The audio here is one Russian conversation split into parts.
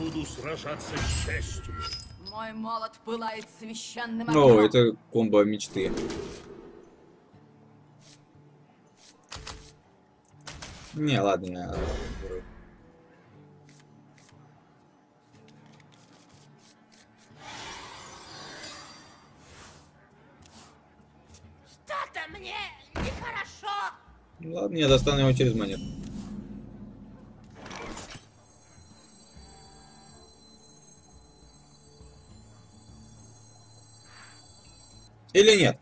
буду сражаться с честью. Мой молот пылает священным О, огнем. это комбо мечты. Не, ладно, я беру. Что-то мне нехорошо. Ладно, я достану его через монету. Или нет?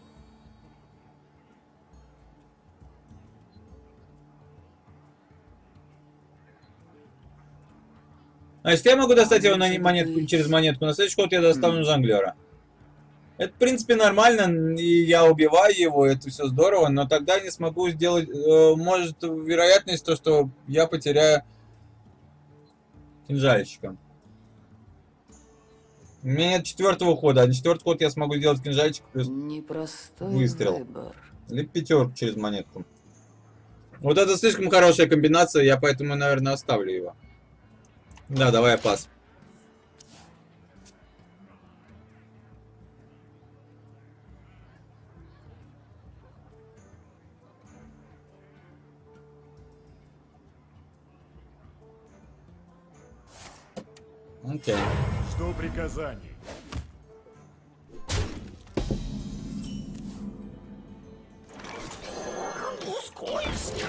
А если я могу достать его на монетку, через монетку, на следующий ход я достану жонглера. Это, в принципе, нормально, и я убиваю его, это все здорово, но тогда не смогу сделать... может, вероятность то, что я потеряю кинжальщика. У меня нет четвертого хода, а на четвертый ход я смогу сделать кинжальчик плюс выстрел. Выбор. Или пятерку через монетку. Вот это слишком хорошая комбинация, я поэтому, наверное, оставлю его. Да, давай пас. Окей. Жду приказаний. Ускорься.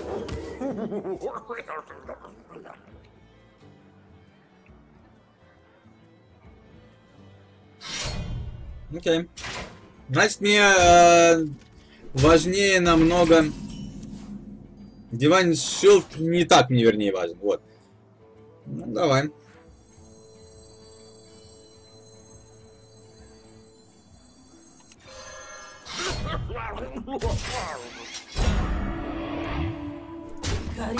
Окей. Значит, мне важнее намного... Divine Shield не так мне, вернее, важен. Вот. Ну, давай. Гори.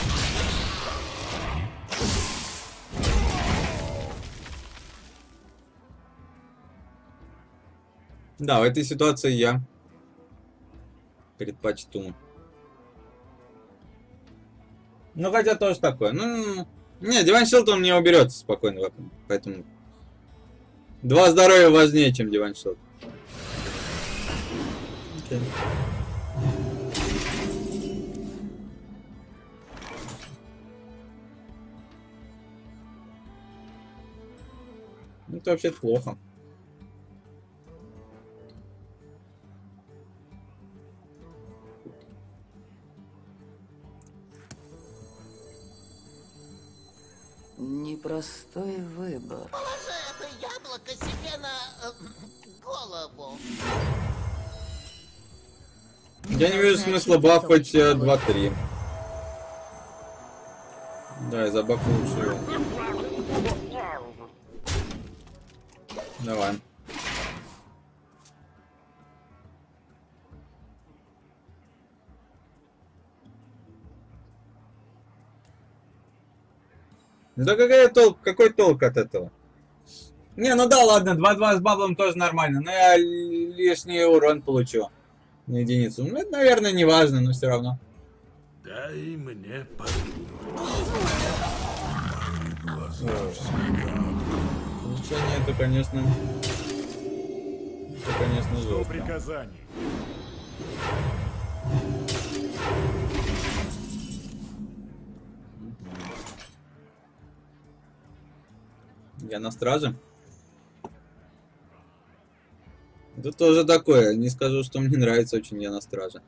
Да, в этой ситуации я предпочту. Ну, хотя тоже такое. Ну, не, Divine Shield он не уберется спокойно, поэтому... Два здоровья важнее, чем Divine Shield. Окей. Это вообще плохо. Непростой выбор. Положи это яблоко себе на голову. Я не вижу смысла бафать 2-3. Да, я забафу лучше его. Давай. Да какой толк от этого? Не, ну да, ладно, 2-2 с баблом тоже нормально, но я лишний урон получу на единицу. Ну, это, наверное, не важно, но все равно. Дай мне подумать. Улучшение это, конечно, Жду жестко. приказаний. Я на страже. Это тоже такое. Не скажу, что мне нравится очень я на страже.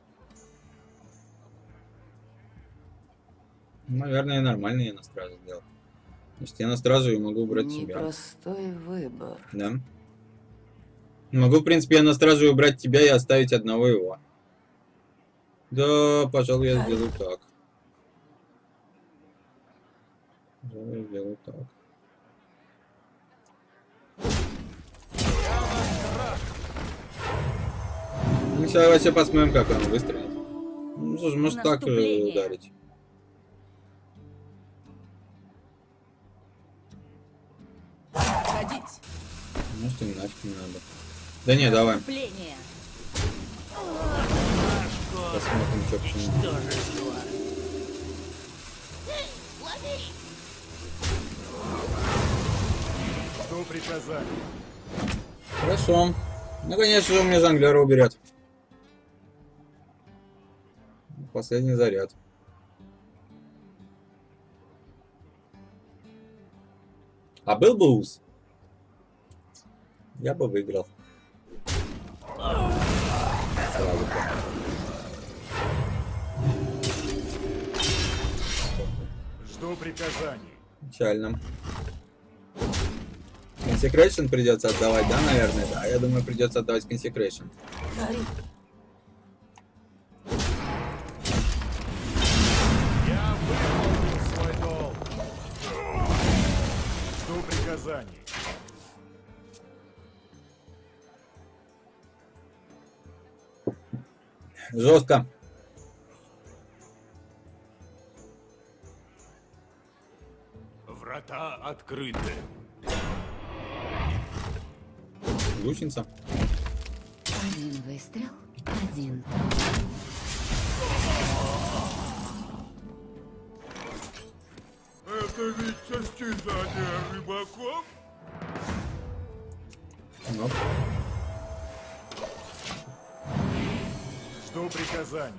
Наверное, нормально я на страже сделал. Значит, я на стражу и могу убрать себя. Непростой выбор. Да. Могу, в принципе, я на стражу убрать тебя и оставить одного его. Да, пожалуй, я сделаю так. Пожалуй, я сделаю так. Ну, сейчас вообще посмотрим, как он выстрелит. Ну, слушай, может так ударить. Ходить. Может, им нафиг не надо. Да не, давай. Наступление. Посмотрим, что к чему. Эй, лови! приказания? Хорошо. Ну, конечно же, у меня жонглера уберет. Последний заряд. А был бы уз, я бы выиграл. Сразу же. Жду приказаний. Печально. Consecration придется отдавать, да, наверное? Да, я думаю, придется отдавать Consecration. Кари, Я выполнил свой долг. Жду приказаний. Жестко. Врата открыты. Лучница. один выстрел, один. Это ведь состязание рыбаков? Ну, Жду приказаний.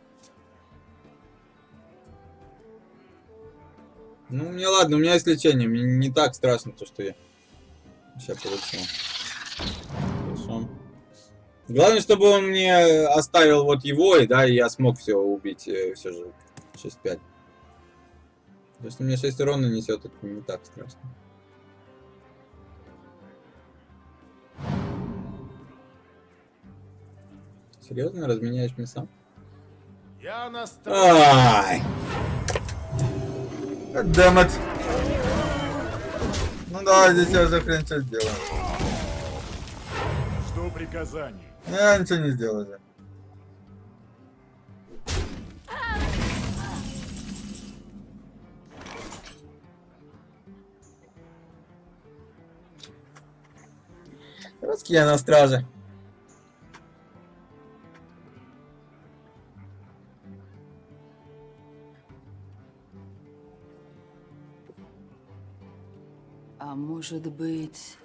ну, мне ладно, у меня есть лечение. Мне не так страшно то, что я сейчас получил. Хорошо. Главное, чтобы он мне оставил вот его, и да, и я смог все убить, все же 6-5. То, что мне 6 урона несет, это не так страшно. Серьезно, разменяешь мне сам? Я настроен. Ай! Damn it. Ну да, здесь я уже хрен что сделаю. Жду приказаний. Я ничего не сделаю. Русский я на страже. А может быть...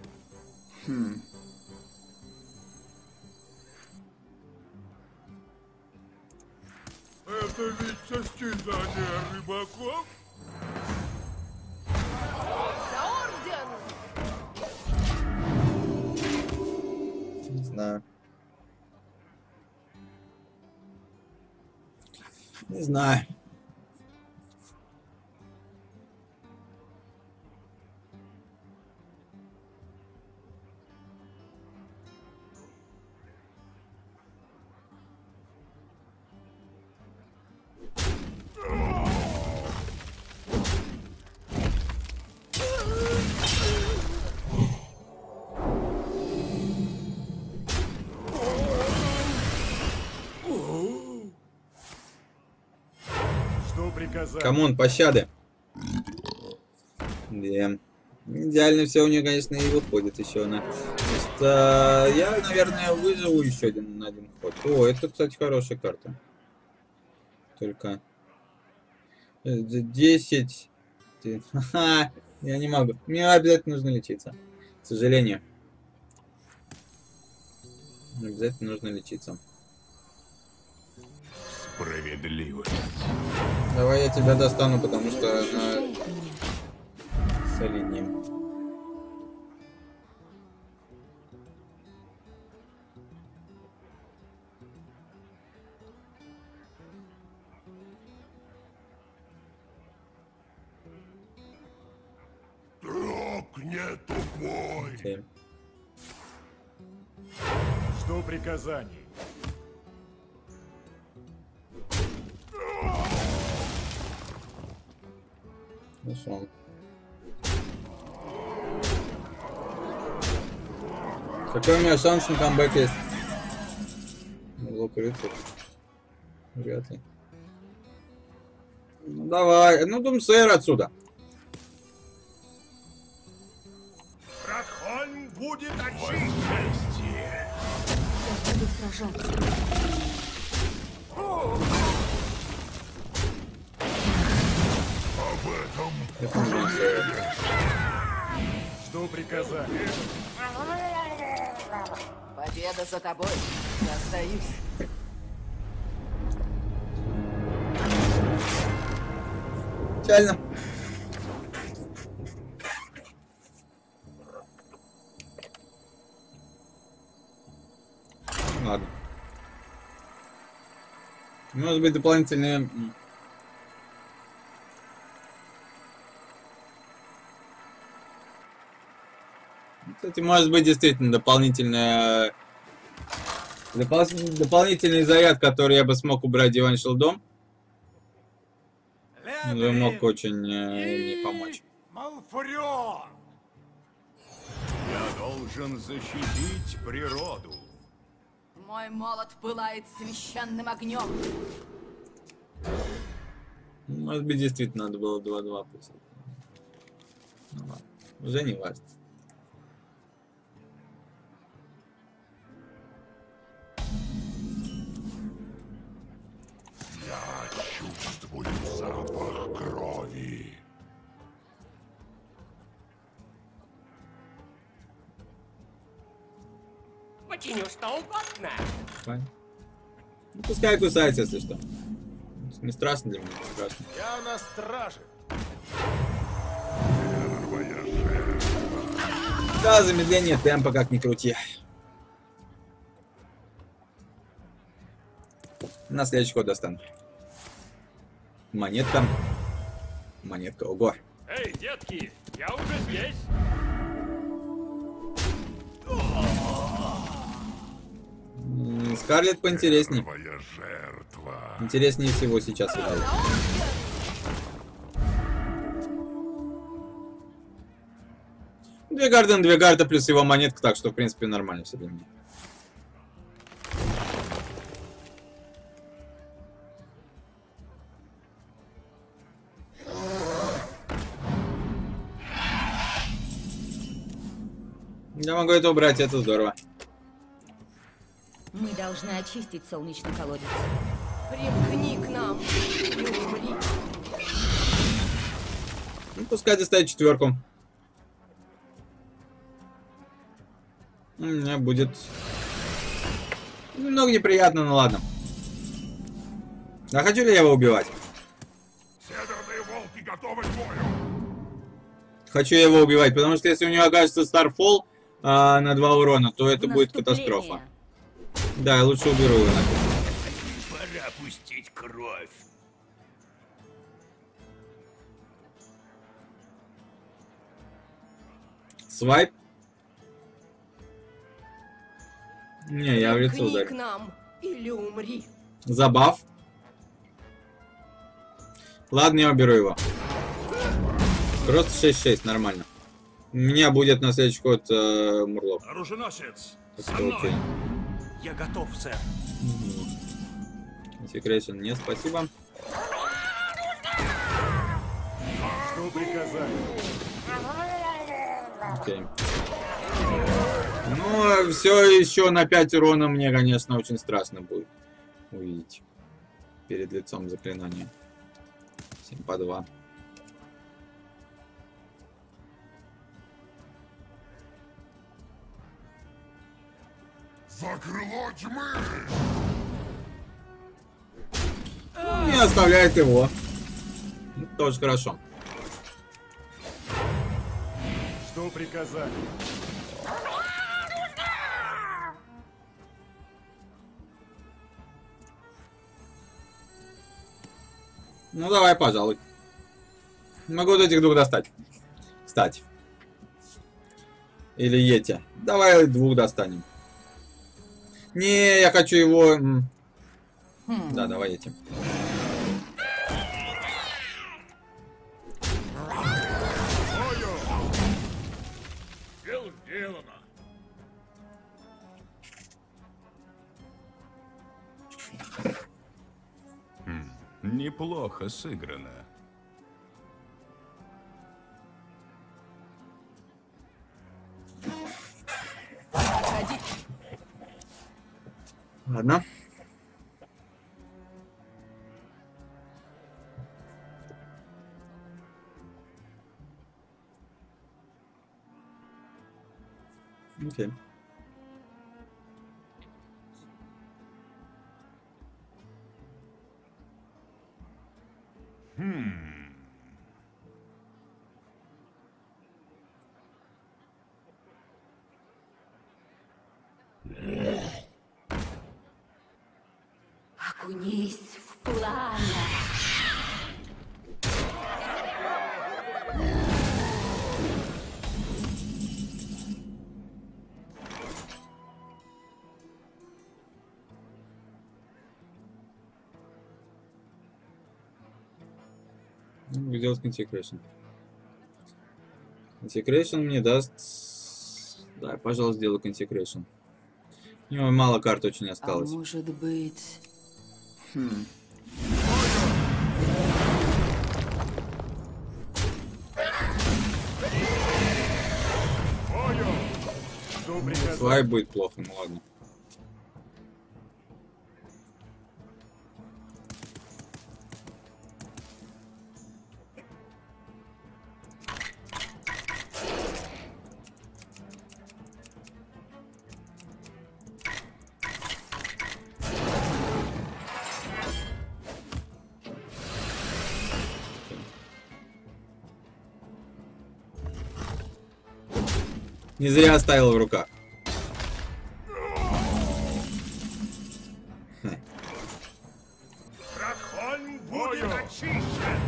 Это ведь состязание рыбаков? Не знаю. Не знаю. Жду приказаний. Камон, пощады. Да. Идеально все у нее, конечно, и выходит еще она. Просто я, наверное, выживу еще на один ход. О, это, кстати, хорошая карта. Только 10. Ха-ха, я не могу. Мне обязательно нужно лечиться. К сожалению. Обязательно нужно лечиться. Справедливость. Давай я тебя достану, потому что она солиднее. Друг не тупой. Окей. Жду приказаний. Хорошо. Какой у меня шанс на камбэк есть? Лук рыцарь. Вряд ли. Ну давай. Ну Думсейр отсюда. Радхольм будет очищен. Я буду сражаться. Об этом Это не Думсейр. Жду приказания. Победа за тобой. Я остаюсь. Печально. Ладно. Может быть, дополнительные... Кстати, может быть, действительно дополнительная... Дополнительный заряд, который я бы смог убрать Диван Шилдом. Он мог очень не помочь. Малфурион! Я должен защитить природу. Мой молот пылает священным огнем. Может быть, действительно надо было 2-2 писать. Ну ладно, уже не важно. Я чувствую запах крови. Починю что угодно. Файн. Ну, пускай кусается, если что. Не страшно для меня, не страшно. Я на страже. Да, замедление темпа, как ни крути. На следующий ход достану. Монетка. Монетка, ого. Эй, детки, я уже здесь. Скарлетт поинтересней. Твоя жертва. Интереснее всего сейчас играет. Две гарда на 2 гарда плюс его монетка, так что в принципе нормально все для меня. Я могу это убрать, это здорово. Мы должны очистить солнечный колодец. Примкни к нам и умри. Ну, пускай доставит 4. У меня будет немного неприятно, но ладно. А хочу ли я его убивать? Северные волки готовы к бою. Хочу я его убивать, потому что если у него окажется Старфол на 2 урона, то это будет катастрофа. Да, я лучше уберу его нафиг. Пора пустить кровь. Свайп? Не, я в лицо Примкни ударю. к нам или умри. Забав. Ладно, я уберу его. Просто 6-6, нормально. У меня будет на следующий ход Мурлок. Оруженосец, Так со что мной. окей. Я готов, сэр. Секрейшн, нет, спасибо. Жду приказания. Окей. Ну, все еще на 5 урона мне, конечно, очень страшно будет увидеть перед лицом заклинания. 7 по 2. За крыло тьмы! Не оставляет его. Тоже хорошо. Жду приказания. Ну давай, пожалуй. Могу вот этих 2 достать. Кстати. Или эти. Давай 2 достанем. Не, я хочу его... Да, давай эти. Дело сделано. Неплохо сыграно. Ходи. Ладно. Окей. Окунись в пламя. Сделать Consecration. Consecration мне даст... Да, пожалуйста, сделаю Consecration. У него мало карт очень А осталось. может быть... Бою! Жду приказания. Свай будет плохо, ну ладно. Не зря оставил в руках. Дракхольм будет очищен!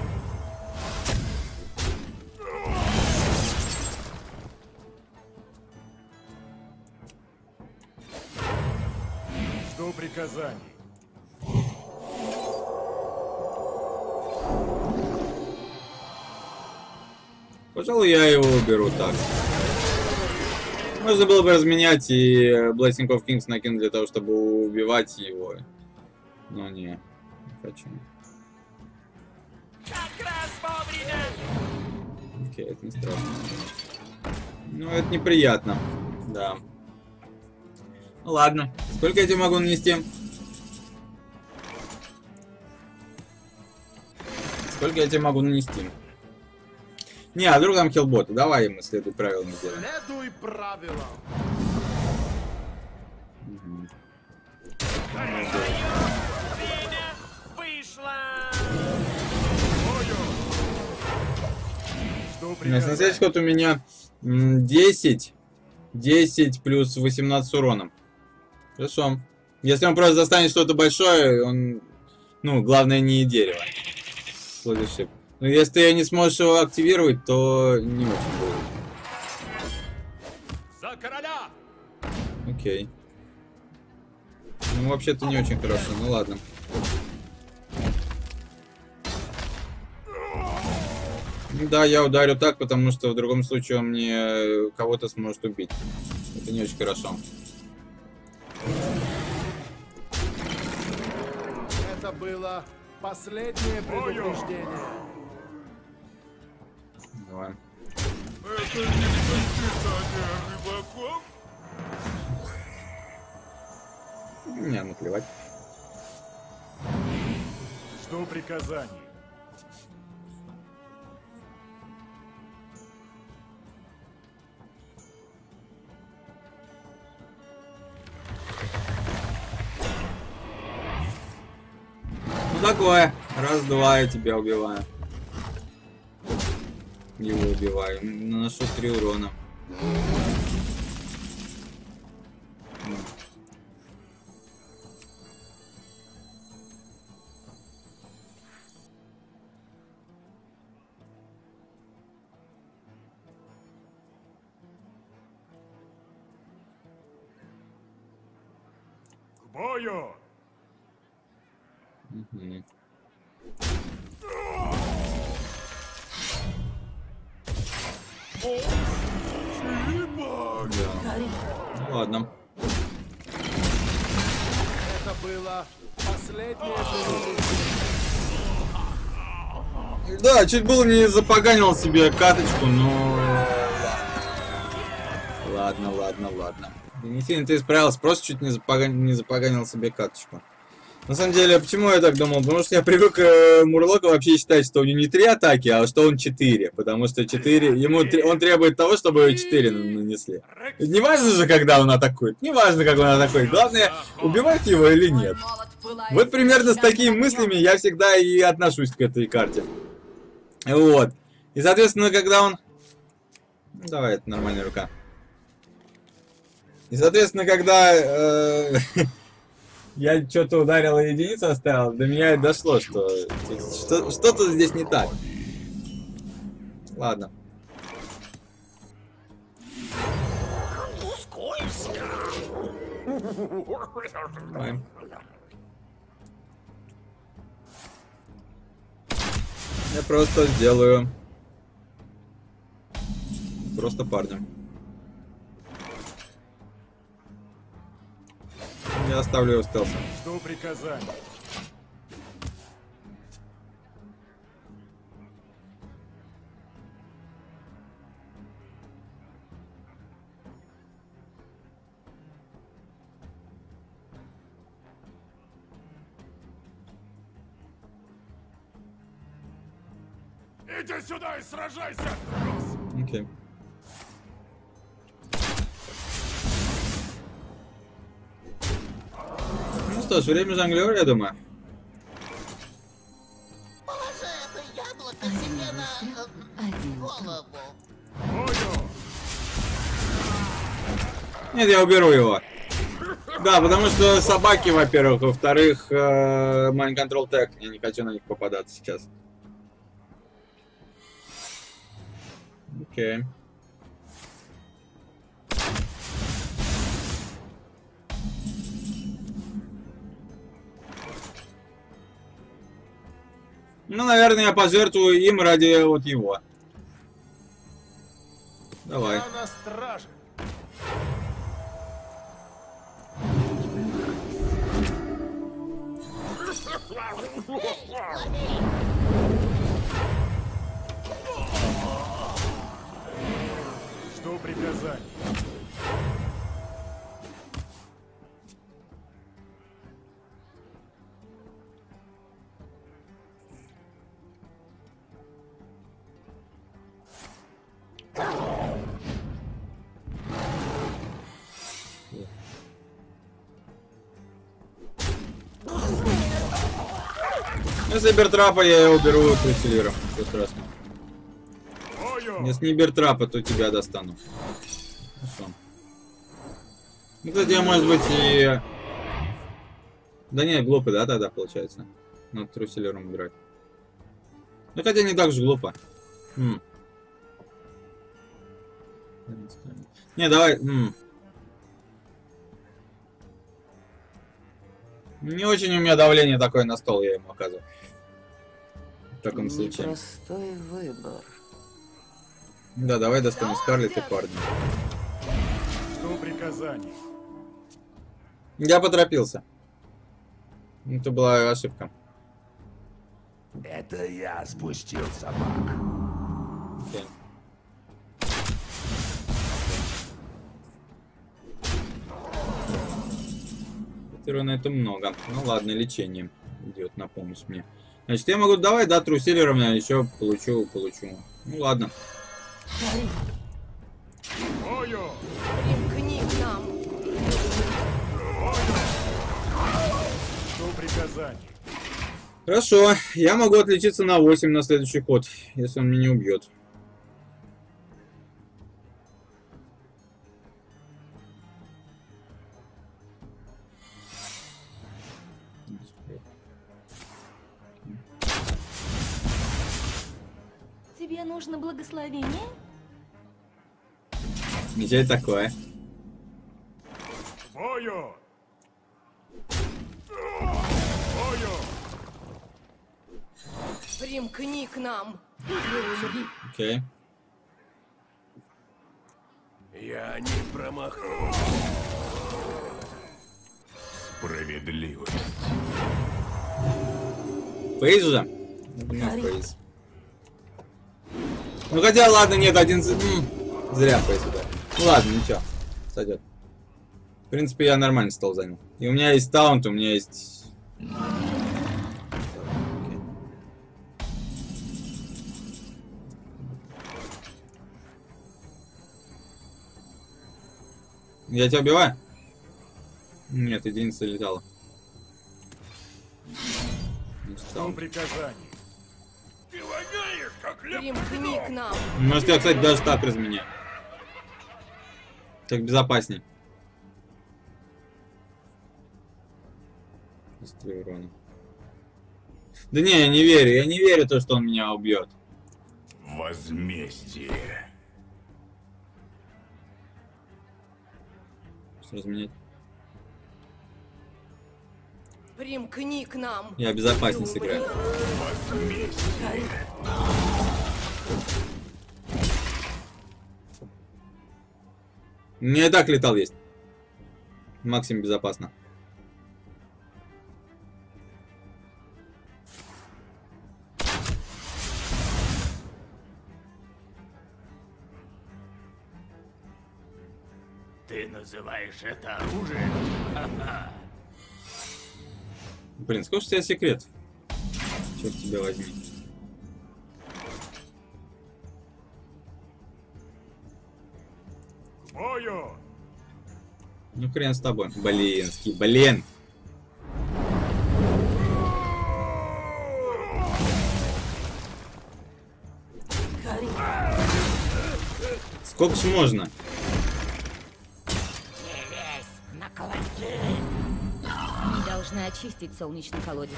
Жду приказаний. Пожалуй, я его уберу так. Можно было бы разменять и Blessing of Kings накинуть для того, чтобы убивать его. Но не хочу. Как раз вовремя! Окей, это не страшно. Ну, это неприятно. Да. Ну ладно. Сколько я тебе могу нанести? Сколько я тебе могу нанести? Не, а вдруг там хилботы. Давай мы следуй правилам сделаем. Следуй правилам. Время вышло! Жду На приказаний. следующий ход у меня 10 плюс 18 уроном. Хорошо. Если он просто достанет что-то большое, он... Ну, главное не дерево. Следующий. Но если ты не сможешь его активировать, то не очень будет. За короля! Окей. Ну, вообще-то не очень хорошо. Ну, ладно. Ну да, я ударю так, потому что в другом случае он мне кого-то сможет убить. Это не очень хорошо. Это было последнее предупреждение. Давай. Это не воспитание рыбаков? Мне наплевать. Жду приказаний. Ну такое. Раз-два я тебя убиваю. Его убиваю. Наношу 3 урона. К бою! Мгм. Да. Ну, ладно. Это было последнее предупреждение. Да, чуть было не запоганил себе каточку, но... Ладно. Не сильно ты исправился, просто чуть не запоганил себе каточку. На самом деле, почему я так думал? Потому что я привык Мурлока вообще считать, что у него не 3 атаки, а что он 4. Потому что 4... Он требует того, чтобы 4 нанесли. Не важно же, когда он атакует. Не важно, как он атакует. Главное, убивать его или нет. Вот примерно с такими мыслями я всегда и отношусь к этой карте. Вот. И, соответственно, когда он... Ну, давай, это нормальная рука. И, соответственно, когда я что-то ударил и единицу оставил, до меня и дошло, что что-то здесь не так. Ладно. Давай. Я просто сделаю... Просто парня. Я оставлю его стелсом. Жду приказаний. Иди сюда и сражайся, трус! Окей. Ну что ж, время жонглера, я думаю. Положи это яблоко себе на голову. Бою! Нет, я уберу его. Да, потому что собаки, во-первых, во-вторых, Mind Control Tag. Я не хочу на них попадаться сейчас. Окей. Ну, наверное, я пожертвую им ради вот его. Давай. Я на страже. Жду приказаний. Если бертрапа, я его уберу трюселиром. Все страшно. Бою! Если не бертрапа, то тебя достану. Хорошо. Ну, кстати, я, может быть, и... Да нет, глупо, да, тогда получается. Надо трюселиром убирать. Ну, хотя не так же глупо. Не, давай... Не очень у меня давление такое на стол, я ему оказываю. В таком случае. Простой выбор. Да, давай достанем Скарлетт и парня. Жду приказаний. Я поторопился. Это была ошибка. Это я спустил собак. Окей. На это много. Ну ладно, лечение идет на помощь мне. Значит, я могу давай, да, трусилером я еще получу. Ну ладно. Бою! Примкни к нам. Жду приказаний. Хорошо, я могу отличиться на 8 на следующий ход, если он меня не убьет. Тебе нужно благословение? Ничего такое. Бою! Бою! Примкни к нам. Или умри. Окей. Я не промахнусь. Справедливость. Фейз же? Фейз. Ну хотя ладно, нет, 11. Зря Фейз, да. Ну ладно, ничего. Сойдет. В принципе, я нормально стол занял. И у меня есть таунт, у меня есть Я тебя убиваю? Нет, единица летала. Жду приказаний. Ты воняешь, как Примкни к нам. Может, я, кстати, даже так разменяю. Так безопасней. Быстрее урона. Да не, я не верю то, что он меня убьет. Возмездие. Что разменять? Примкни к нам. Я безопаснее И умри. сыграю. Не так летал есть. Максимум безопасно. Ты называешь это оружием? Блин, сколько у тебя секретов? Черт тебя возьми. Бою! Ну хрен с тобой. Блин. Сколько ж можно? Мы должны очистить солнечный колодец.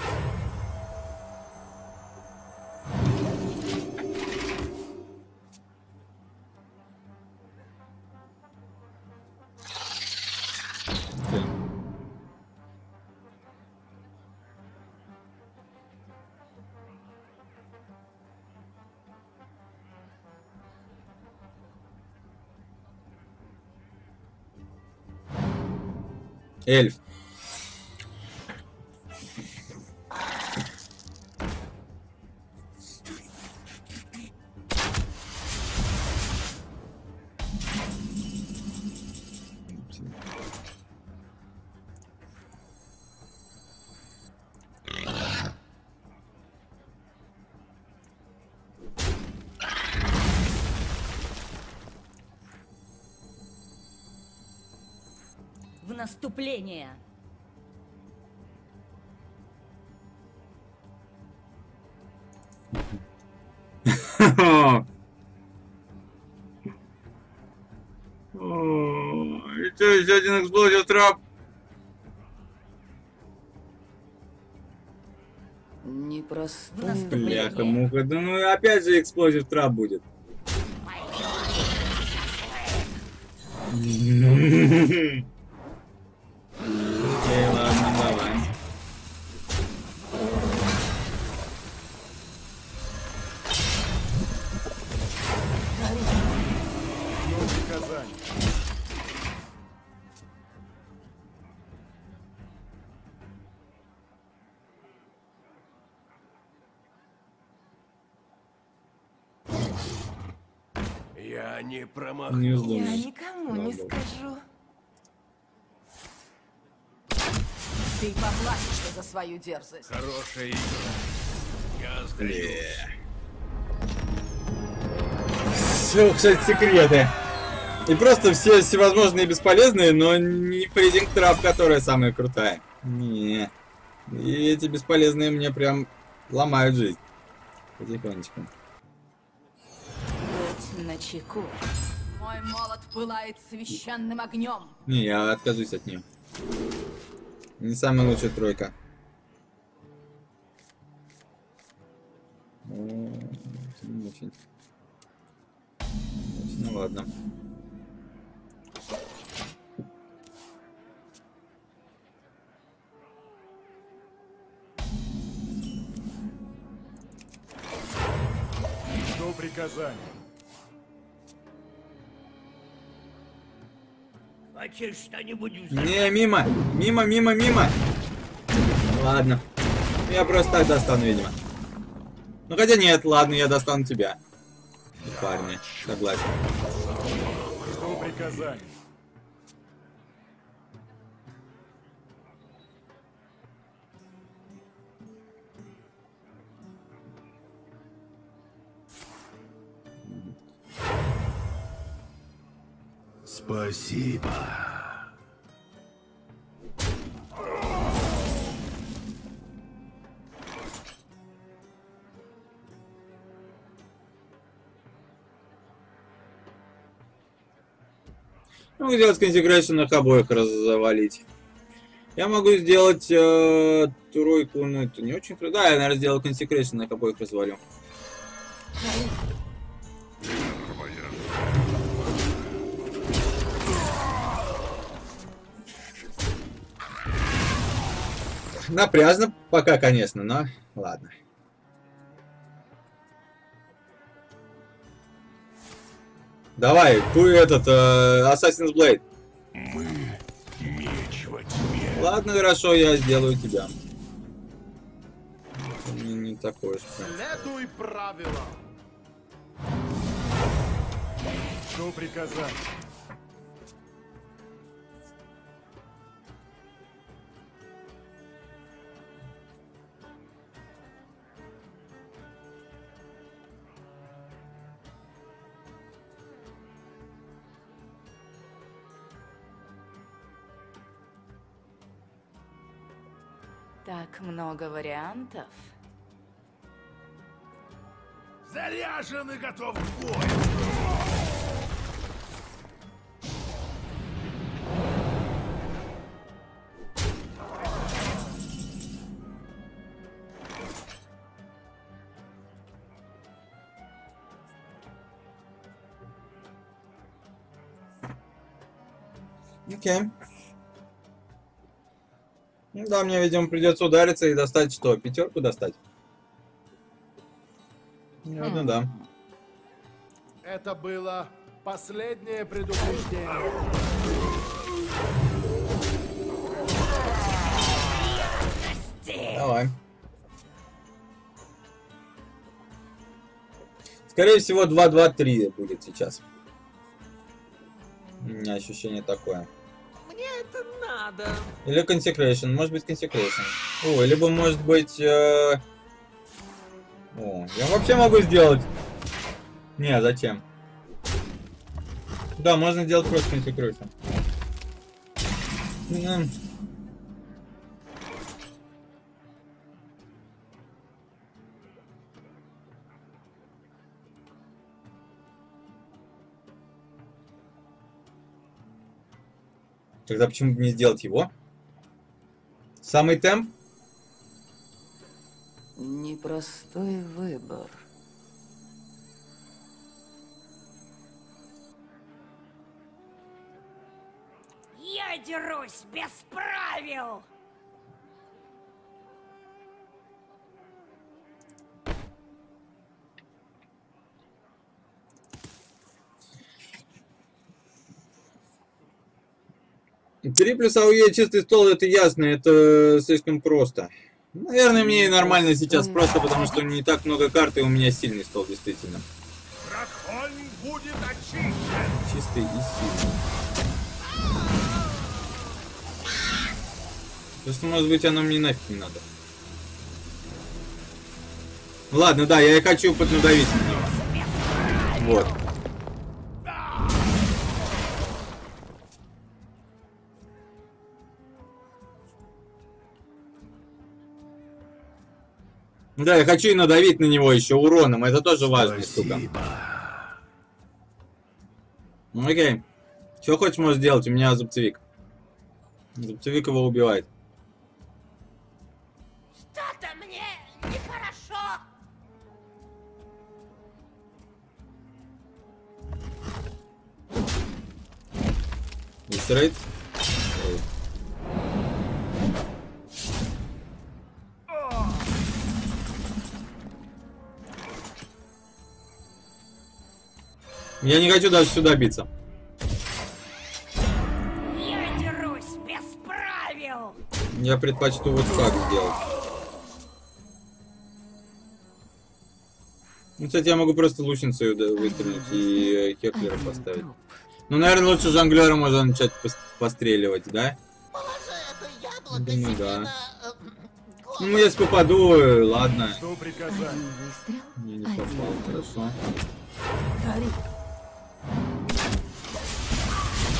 Эльф. В наступление! И что, еще один эксплозив трап? Непростой. Бляха-муха. Да ну опять же эксплозив трап будет. Окей, ладно, давай. Жду приказаний. Я не Не промахнусь. Я вздумай. никому не Ладно. скажу. Ты поплатишься за свою дерзость. Хорошая игра. Я сдаюсь. Все, кстати, секреты. И просто все всевозможные бесполезные, но не фризинг трап, которая самая крутая. Не. И эти бесполезные мне прям ломают жизнь. Потихонечку. Будь начеку. Мой молот пылает священным огнем. Не, я откажусь от нее. Не самая лучшая тройка. О, не очень. Ну ладно. Жду приказаний. Хочешь что-нибудь Не, мимо! Мимо! Ладно. Я просто так достану, видимо. Ну хотя нет, ладно, я достану тебя. Парни, согласен. Жду приказаний. Спасибо. Могу сделать консегрейшн, их обоих завалить. Я могу сделать тройку, но это не очень круто. Да, я, наверное, сделаю консегрейшн, их обоих развалю. Напряжно пока, конечно, но ладно. Давай, ты этот, Assassin's Blade. Мы меч во тьме. Ладно, хорошо, я сделаю тебя. Не такой уж прям. Следуй правилам. Жду приказаний. Так много вариантов. Заряжен и готов к бою. Окей. Ну да, мне, видимо, придется удариться и достать что? Пятерку достать? Наверное, да. Это было последнее предупреждение. Давай. Скорее всего, 2-2-3 будет сейчас. У меня ощущение такое. Мне это надо. Или Consecration. Может быть, Consecration. О, либо может быть... О, я вообще могу сделать... Не, зачем? Да, можно сделать просто Consecration. Тогда почему бы не сделать его? Самый темп? Непростой выбор. Я дерусь без правил! Три плюс АУЕ чистый стол, это ясно, это слишком просто. Наверное, мне и нормально сейчас, просто потому что не так много карт, и у меня сильный стол, действительно. Дракон будет очищен. Чистый и сильный. Просто, может быть, оно мне нафиг не надо. Ладно, да, я и хочу поднадавить на него. Вот. Да, я хочу и надавить на него еще уроном, это тоже важная штука. Окей. Что хочешь, можешь сделать, у меня зубцевик. Зубцевик его убивает. Что-то мне нехорошо. Выстрелит. Я не хочу даже сюда биться. Я дерусь без правил. Я предпочту вот так сделать. Ну, кстати, я могу просто лучницу выстрелить и Хеклера поставить. Ну, наверное, лучше жонглера можно начать постреливать, да? Положи это яблоко Думаю, себе да. на... Ну, если попаду, ладно. Жду приказаний. Выстрел. Я не попал, хорошо. Гори.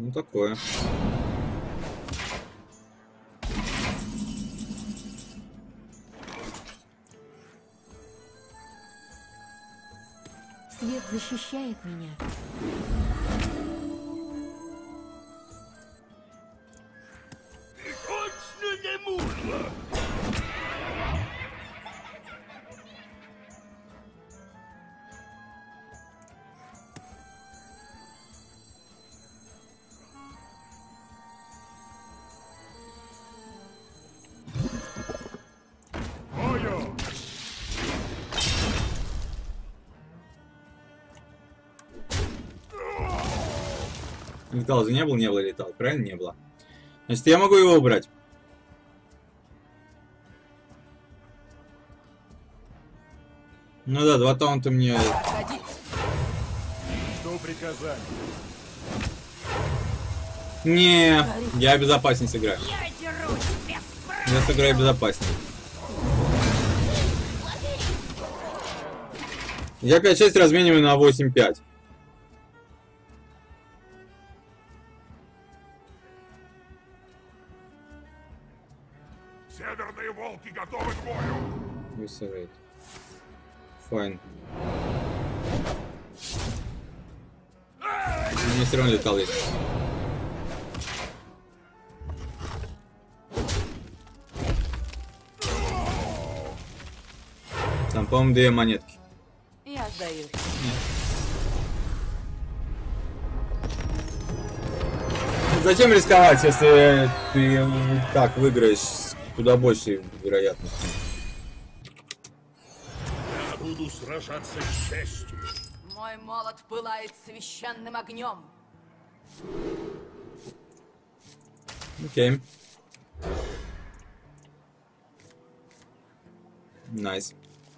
Ну такое. Свет защищает меня. Точно не мурло! Бою! Летал же не было летал, правильно? Не было. Значит, я могу его убрать. Ну да, 2 таунта мне... Что приказать? Не, я безопаснее сыграю. Я дерусь без права. Я сыграю безопаснее. Я 5-6 размениваю на 8-5. Северные волки готовы к бою! Высывает. Файн. Мне все равно летал есть. Там, по-моему, 2 монетки. Я сдаюсь. Зачем рисковать, если ты так выиграешь с куда большей вероятностью? Я буду сражаться с честью. Мой молот пылает священным огнем. Окей. Найс.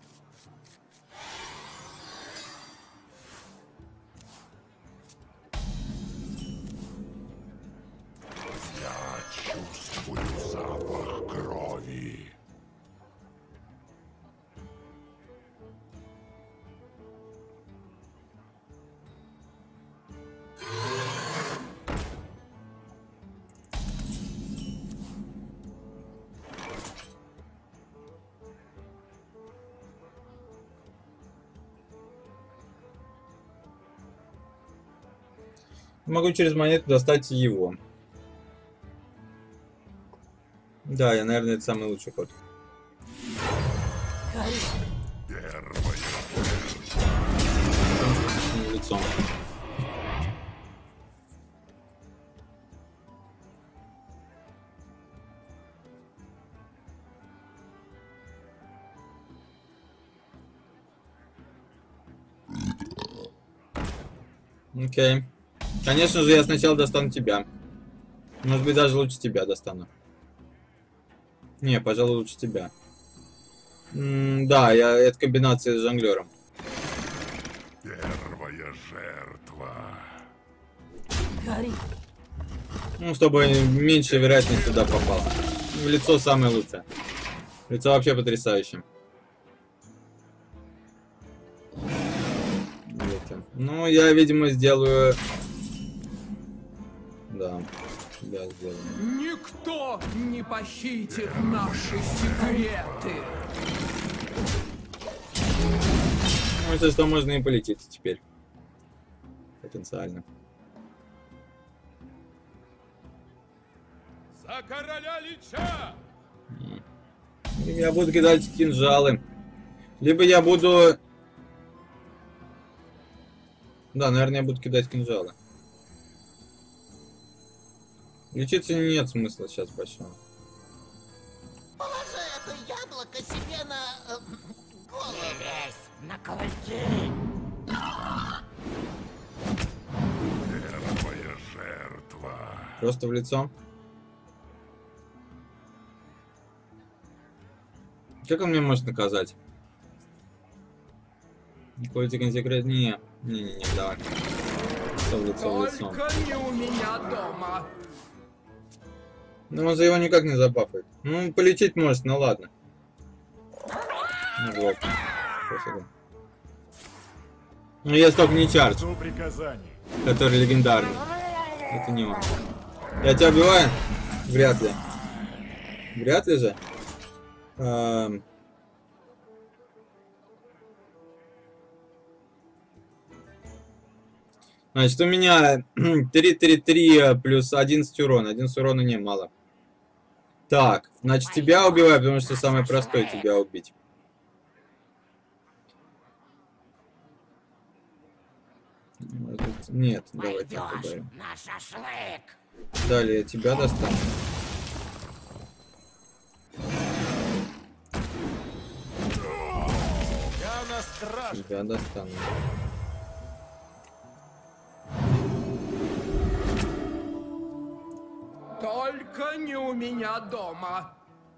Я чувствую запах крови. Могу через монету достать его. Да, я, наверное, это самый лучший ход. Первая Лицом. Окей. Конечно же, я сначала достану тебя. Может быть, даже лучше тебя достану. Не, пожалуй, лучше тебя. Да, это комбинация с жонглером. Первая жертва. Гори. Ну, чтобы меньше вероятность туда попал. В лицо самое лучшее. Лицо вообще потрясающее. Ну, я, видимо, сделаю... Да, я сделаю. Никто не похитит наши секреты. Ну, если что, можно и полететь теперь. Потенциально. За короля Лича! Я буду кидать кинжалы. Либо я буду... Да, наверное, я буду кидать кинжалы. Лечиться нет смысла сейчас большого. Положи это яблоко себе на голову. На кольки. Первая жертва. Просто в лицо. Как он меня может наказать? Политика секрет? Не, давай. Лицо в лицо, в лицо. Только не у меня дома. Ну, он за его никак не забафает. Ну, полететь может, ну ладно. Ну, вот. Пофигу. Ну, есть только не чардж, Что приказаний? который легендарный. Это не он. Я тебя убиваю? Вряд ли. Вряд ли же. Значит, у меня 3-3-3 плюс 11 урона. 11 урона немало. Так, значит, тебя убиваю, потому что самое простое тебя убить. Нет, давай так ударим. На шашлык. Далее я тебя достану. Я на страже. Тебя достану. Только не у меня дома.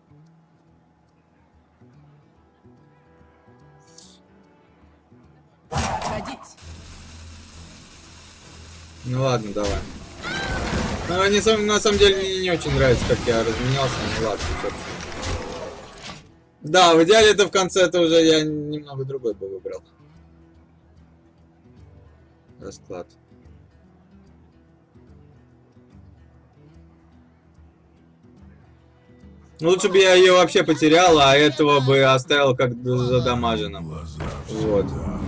Ходить. Ну ладно, давай. Ну, на самом деле мне не очень нравится, как я разменялся. Ну ладно, собственно. Да, в идеале это в конце это уже я немного другой бы выбрал. Расклад. Ну, лучше бы я ее вообще потерял, а этого бы оставил как задамаженным. Вот.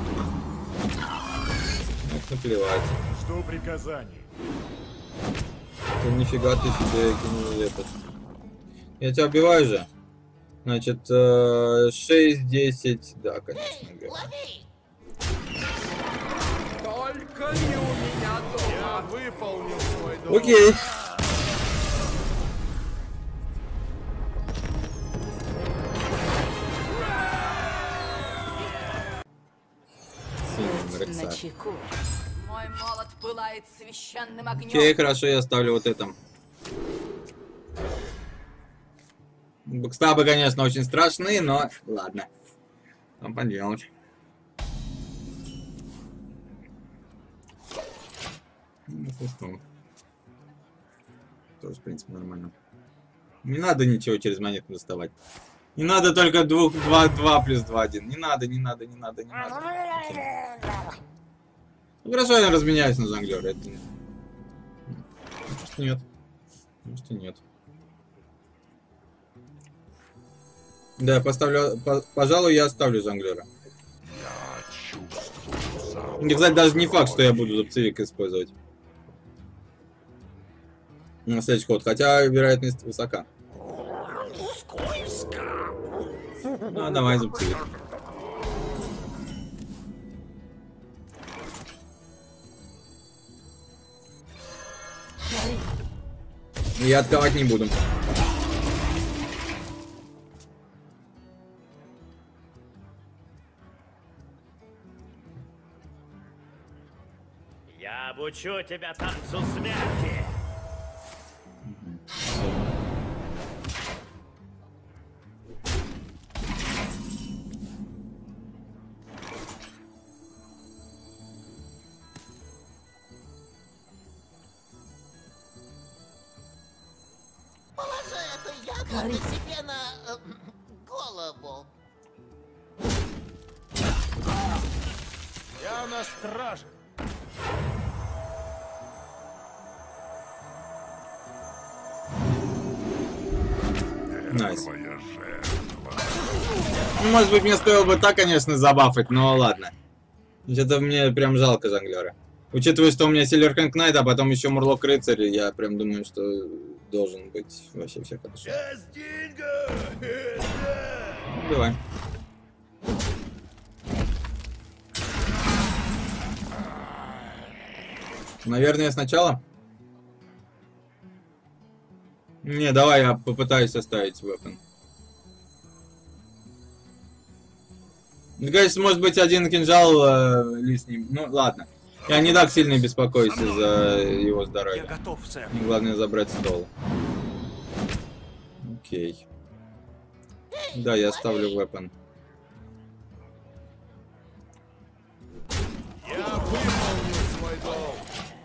Эх, наплевать. Жду приказаний. Ты нифига ты себе кинул этот. Я тебя убиваю же. Значит, 6-10. Да, конечно. Лови. Только не у меня Я дома. выполнил свой долг. Окей. На чеку. Мой молот пылает священным огнем. Окей, хорошо, я ставлю вот это. Бэкстабы, конечно, очень страшные, но ладно. Там поделать. Тоже, в принципе, нормально. Не надо ничего через монетку доставать. Не надо только 2 плюс 2, 1. Не надо. Окей. Ну, хорошо, я разменяюсь на жонглёра. Это... Может, нет. Может, и нет. Да, поставлю... Пожалуй, я оставлю жонглёра. И, кстати, даже не факт, что я буду зубцевик использовать. На следующий ход, хотя вероятность высока. Ну, давай зубцевик. Я отдавать не буду. Я обучу тебя танцу смерти. Положи эту яблоко себе на голову. Я на страже. Найс. Твоя жертва. Ну, может быть, мне стоило бы так, конечно, забафать, но ладно. Что-то мне прям жалко жонглера. Учитывая, что у меня Сильверхэнг Найт, а потом еще Мурлок Рыцарь, я прям думаю, что должен быть вообще все хорошо. Ну, давай. Наверное, сначала? Не, давай я попытаюсь оставить weapon. Ну, конечно, может быть, один кинжал лишний. Ну, ладно. Я не так сильно беспокоюсь из-за его здоровья. Я готов, сэр. Мне главное забрать стол. Окей. Да, я ставлю weapon. Я выполнил свой долг.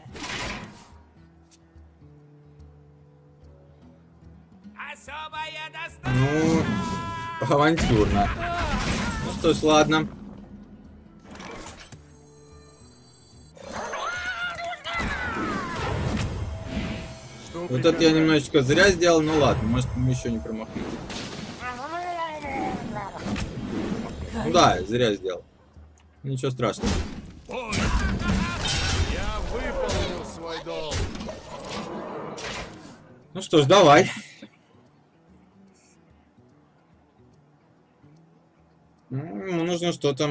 Особая доставка. Ну, авантюрно. Ну что ж, ладно. Жду Вот это я приказаний. немножечко зря сделал, ну ладно, может мы еще не промахнемся. Ну да, зря сделал. Ничего страшного. Я выполнил свой долг. Ну что ж, давай. Ему нужно что-то.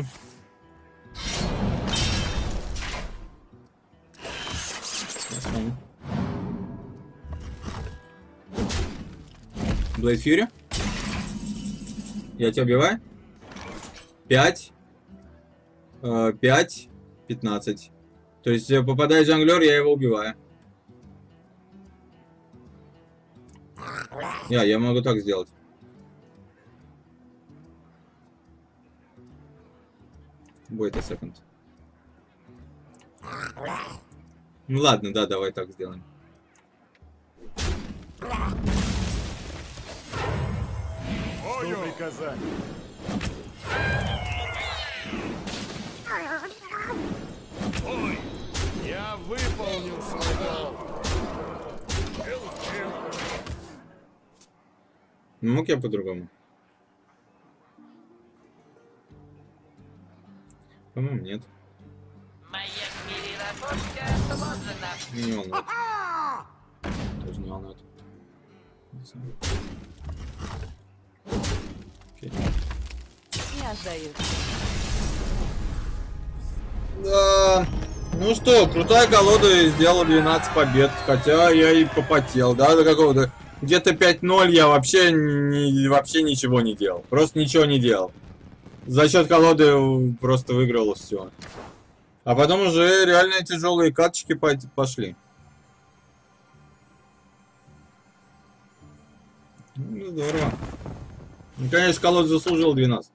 Блейд Фьюри. Я тебя убиваю. 5. 5. 15. То есть попадает жонглер, я его убиваю. Я могу так сделать. Wait a second. Ну ладно, да, давай так сделаем. Жду приказаний. Я выполнил свой долг. Ну, мог я по-другому? По-моему, нет. Не волнует. Тоже не волнует. Окей. Я сдаюсь. Да. Ну что, крутая колода, сделала 12 побед. Хотя я и попотел, да, до какого-то... Где-то 5-0 я вообще ничего не делал. Просто ничего не делал. За счет колоды просто выиграл все. А потом уже реально тяжелые каточки пошли. Ну, здорово. Ну, конечно, колода заслужил 12.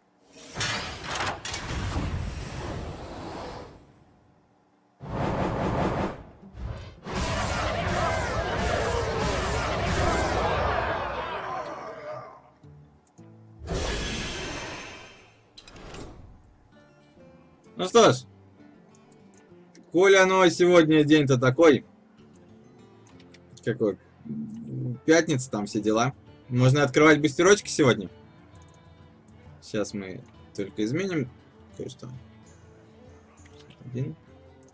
Ну что ж, коли оно сегодня день-то такой, какой, пятница, там все дела, можно открывать бустерочки сегодня. Сейчас мы только изменим кое-что. 1.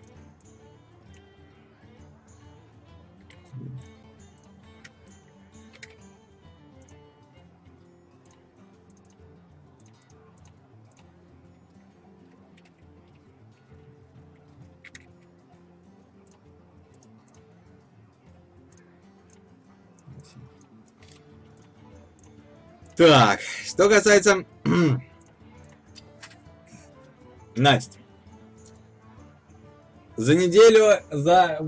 Так, что касается... Настя. За неделю за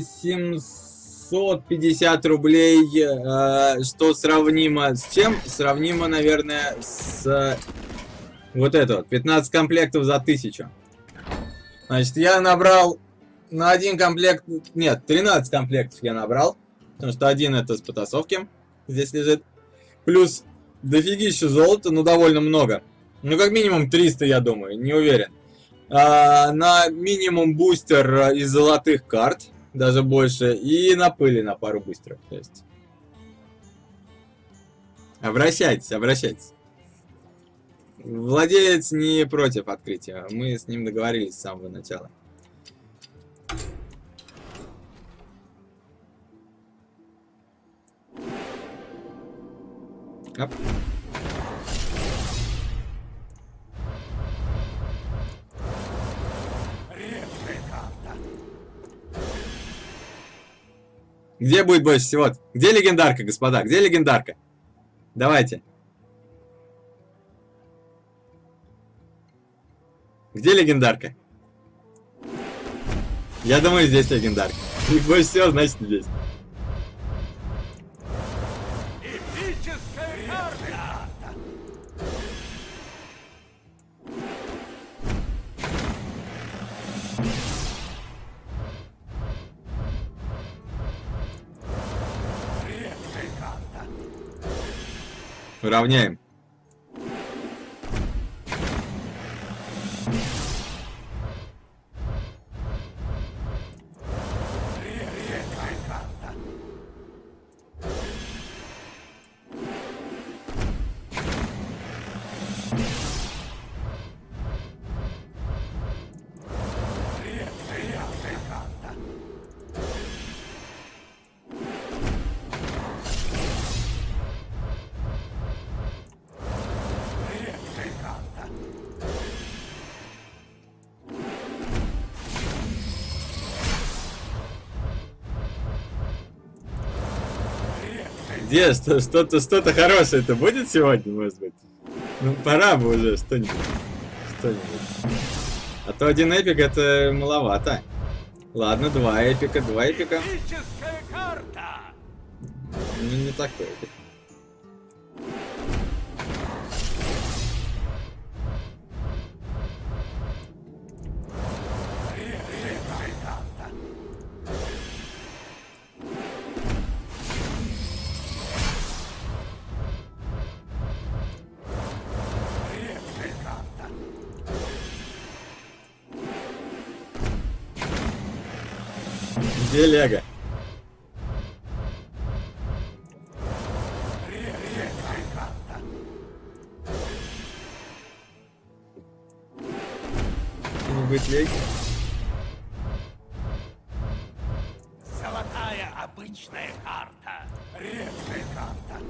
850 рублей, что сравнимо с чем? Сравнимо, наверное, с вот это вот, 15 комплектов за 1000. Значит, я набрал на один комплект... Нет, 13 комплектов я набрал, потому что один это с потасовки здесь лежит. Плюс дофигища золота, ну довольно много. Ну как минимум 300, я думаю, не уверен. На минимум бустер из золотых карт, даже больше, и на пыли на пару бустеров. То есть. Обращайтесь, обращайтесь. Владелец не против открытия, мы с ним договорились с самого начала. Оп. Где будет больше всего? Где легендарка, господа? Где легендарка? Давайте. Где легендарка? Я думаю, здесь легендарка. Их больше всего, значит, здесь. Эпическая карта! Уравняем. Где? Что-то хорошее-то будет сегодня, может быть? Ну, пора бы уже что-нибудь. А то один эпик это маловато. Ладно, два эпика. Критическая карта! Ну, не такой эпик. Где Лего? Что-нибудь Лего? Золотая обычная карта. Редкая карта.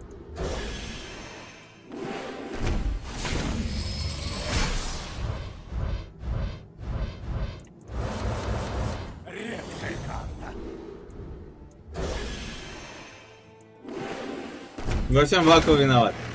Редкая карта. Во всем Вакуум виноват.